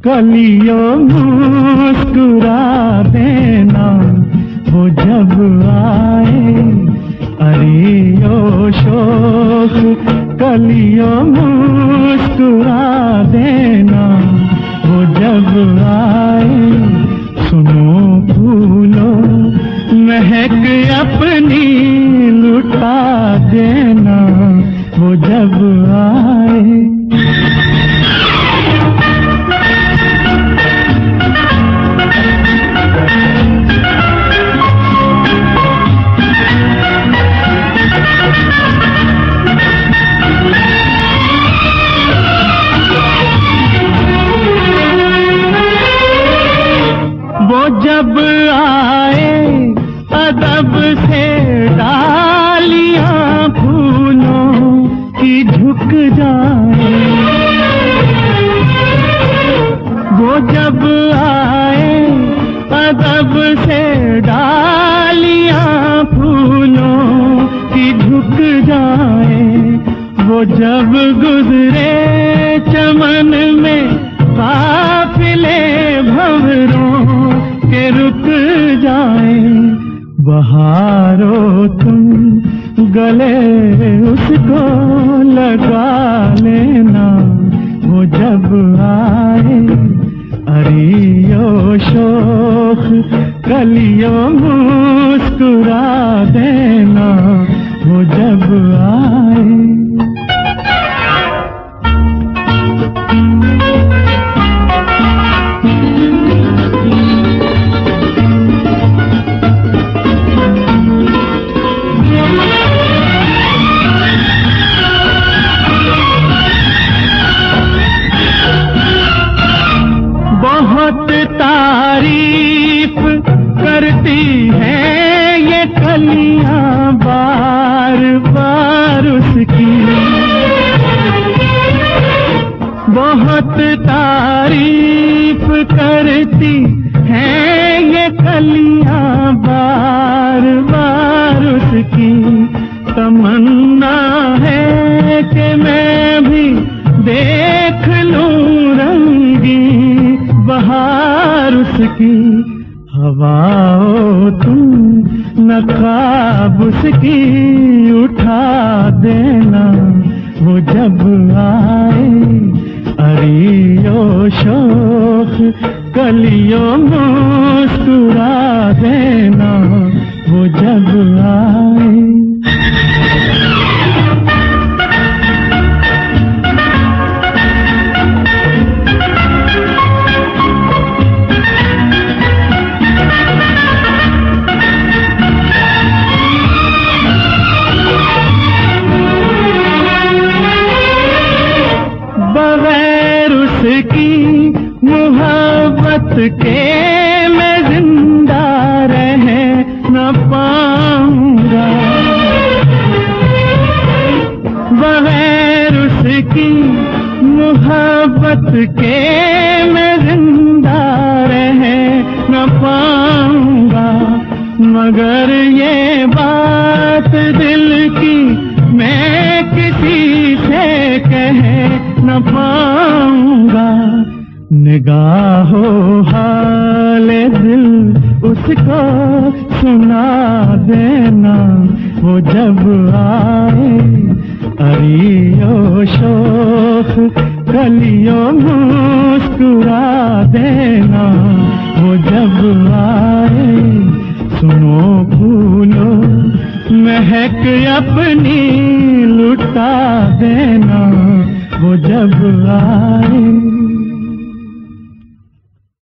कलियों मुस्कुरा देना वो जब आए, अरे ओ शोख कलियों मुस्कुरा देना वो जब आए। सुनो फूलों महक अपनी लुटा देना वो जब आए। जब आए अदब से डालियां फूलों की झुक जाए, वो जब आए अदब से डालियां फूलों की झुक जाए। वो जब गुजरे चमन में काफिले भंवरों के रुक जाए। बहारो तुम गले उसको लगा लेना वो जब आए, अरे ओ शोख कलियों मुस्कुरा देना वो जब आए। बहुत तारीफ करती हैं ये कलियां बार बार उसकी, बहुत तारीफ करती हैं ये कलियां बार बार उसकी। तमन्ना है कि मैं भी देख लूं रंगी बहार उसकी। हवाओं तुम नकाब उसकी उठा देना वो जब आए, अरे ओ शोख कलियों मुस्कुरा देना वो जब आए। बगैर उसकी मोहब्बत के मैं जिंदा रह न पाऊंगा। बगैर उसकी मोहब्बत के मैं जिंदा रह न पाऊंगा। मगर ये बात दिल की मैं किसी से कह न पाऊंगा। निगाहों हाले दिल उसको सुना देना वो जब आए, अरे ओ शोख कलियों मुस्कुरा देना वो जब आए। सुनो फूलों महक अपनी लुटा देना वो जब आए।